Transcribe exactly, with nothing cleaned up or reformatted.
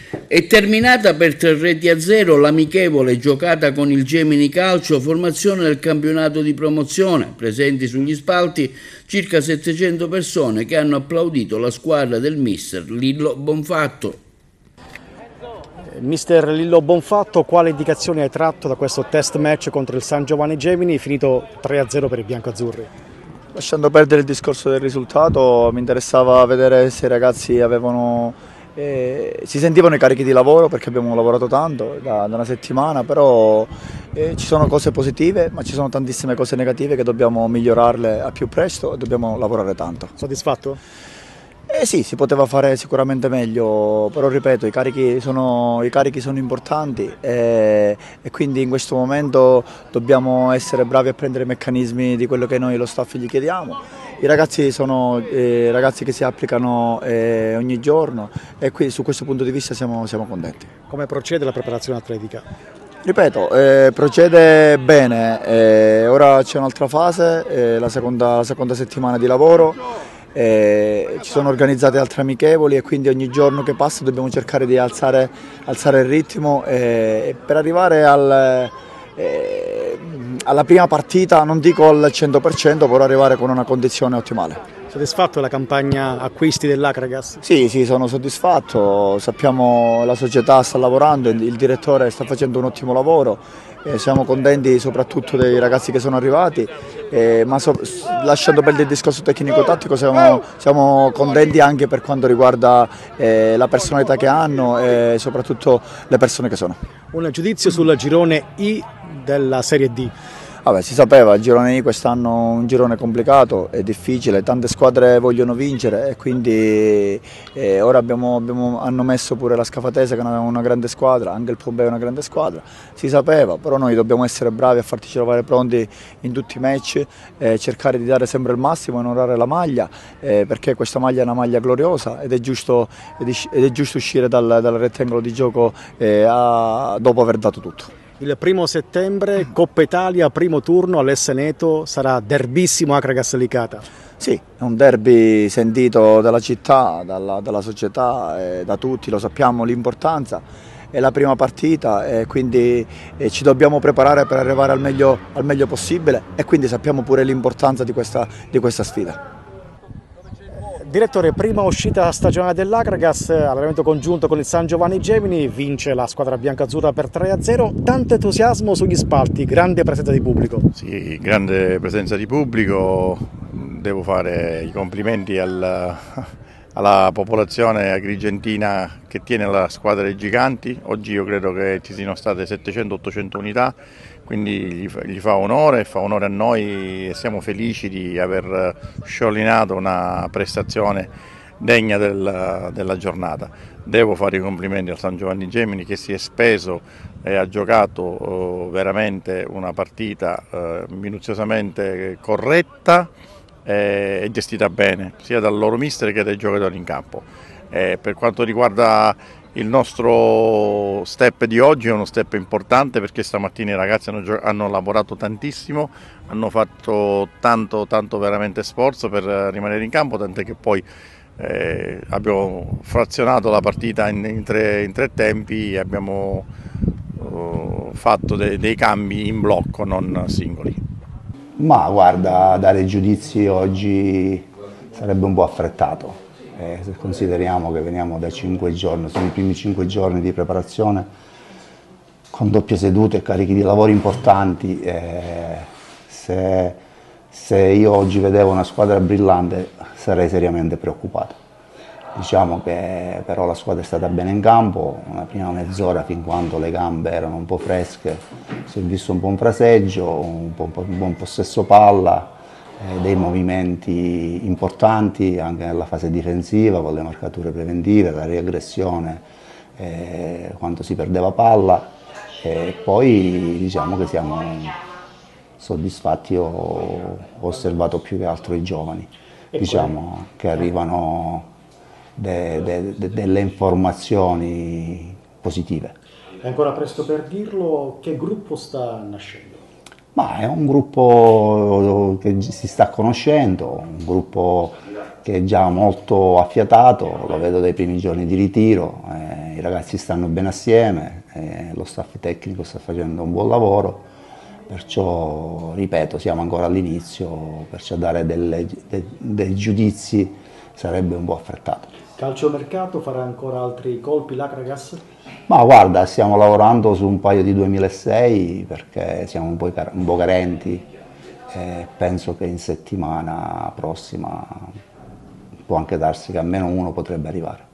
È terminata per tre reti a zero l'amichevole giocata con il Gemini Calcio, formazione del campionato di promozione. Presenti sugli spalti circa settecento persone che hanno applaudito la squadra del mister Lillo Bonfatto. Mister Lillo Bonfatto, quale indicazioni hai tratto da questo test match contro il San Giovanni Gemini, finito tre a zero per i biancoazzurri? Lasciando perdere il discorso del risultato, mi interessava vedere se i ragazzi avevano... Eh, si sentivano i carichi di lavoro, perché abbiamo lavorato tanto da, da una settimana, però eh, ci sono cose positive, ma ci sono tantissime cose negative che dobbiamo migliorarle a più presto e dobbiamo lavorare tanto. Soddisfatto? Eh sì, si poteva fare sicuramente meglio, però ripeto, i carichi sono, i carichi sono importanti e, e quindi in questo momento dobbiamo essere bravi a prendere i meccanismi di quello che noi lo staff gli chiediamo. I ragazzi sono eh, ragazzi che si applicano eh, ogni giorno e qui su questo punto di vista siamo, siamo contenti. Come procede la preparazione atletica? Ripeto, eh, procede bene, eh, ora c'è un'altra fase, eh, la, seconda, la seconda settimana di lavoro, eh, ci sono organizzate altre amichevoli e quindi ogni giorno che passa dobbiamo cercare di alzare, alzare il ritmo eh, per arrivare al... Eh, alla prima partita, non dico al cento per cento, però arrivare con una condizione ottimale. Soddisfatto della campagna acquisti dell'Acragas? Sì, sì, sono soddisfatto, sappiamo la società sta lavorando, il direttore sta facendo un ottimo lavoro, eh, siamo contenti soprattutto dei ragazzi che sono arrivati, eh, ma so, lasciando perdere il discorso tecnico-tattico siamo, siamo contenti anche per quanto riguarda eh, la personalità che hanno e soprattutto le persone che sono. Un giudizio sul girone I della Serie D. Vabbè, si sapeva, il girone I quest'anno è un girone complicato, è difficile, tante squadre vogliono vincere e quindi eh, ora abbiamo, abbiamo, hanno messo pure la Scafatese che è una, una grande squadra, anche il Pompeo è una grande squadra, si sapeva, però noi dobbiamo essere bravi a farci trovare pronti in tutti i match, eh, cercare di dare sempre il massimo, onorare la maglia, eh, perché questa maglia è una maglia gloriosa ed è giusto, ed è giusto uscire dal, dal rettangolo di gioco eh, a, dopo aver dato tutto. Il primo settembre, Coppa Italia, primo turno all'Esseneto, sarà derbissimo Acragas Licata. Sì, è un derby sentito dalla città, dalla, dalla società, eh, da tutti, lo sappiamo l'importanza, è la prima partita e quindi eh, ci dobbiamo preparare per arrivare al meglio, al meglio possibile e quindi sappiamo pure l'importanza di questa, di questa sfida. Direttore, prima uscita stagionale dell'Acragas, allenamento congiunto con il San Giovanni Gemini, vince la squadra biancazzurra per tre a zero, tanto entusiasmo sugli spalti, grande presenza di pubblico. Sì, grande presenza di pubblico, devo fare i complimenti al, alla popolazione agrigentina che tiene la squadra dei giganti, oggi io credo che ci siano state settecento ottocento unità, quindi gli fa, gli fa onore, fa onore a noi e siamo felici di aver sciolinato una prestazione degna del, della giornata. Devo fare i complimenti al San Giovanni Gemini che si è speso e ha giocato eh, veramente una partita eh, minuziosamente corretta e gestita bene, sia dal loro mister che dai giocatori in campo. Eh, per quanto riguarda il nostro step di oggi è uno step importante perché stamattina i ragazzi hanno, hanno lavorato tantissimo, hanno fatto tanto, tanto veramente sforzo per rimanere in campo, tant'è che poi eh, abbiamo frazionato la partita in, in, tre, in tre tempi e abbiamo uh, fatto de, dei cambi in blocco, non singoli. Ma guarda, dare giudizi oggi sarebbe un po' affrettato. Eh, se consideriamo che veniamo da cinque giorni, sono i primi cinque giorni di preparazione con doppie sedute e carichi di lavoro importanti, eh, se, se io oggi vedevo una squadra brillante sarei seriamente preoccupato. Diciamo che però la squadra è stata bene in campo, una prima mezz'ora fin quando le gambe erano un po' fresche, si è visto un buon fraseggio, un, po', un buon possesso palla, dei movimenti importanti anche nella fase difensiva con le marcature preventive, la riaggressione eh, quando si perdeva palla e poi diciamo che siamo soddisfatti, ho, ho osservato più che altro i giovani, diciamo che arrivano de, de, de, delle informazioni positive. È ancora presto per dirlo, che gruppo sta nascendo? Ma è un gruppo che si sta conoscendo, un gruppo che è già molto affiatato, lo vedo dai primi giorni di ritiro, eh, i ragazzi stanno bene assieme, eh, lo staff tecnico sta facendo un buon lavoro, perciò, ripeto, siamo ancora all'inizio, perciò dare delle, de, dei giudizi sarebbe un po' affrettato. Calciomercato farà ancora altri colpi l'Akragas? Ma guarda, stiamo lavorando su un paio di duemilasei perché siamo un po', un po' carenti e penso che in settimana prossima può anche darsi che almeno uno potrebbe arrivare.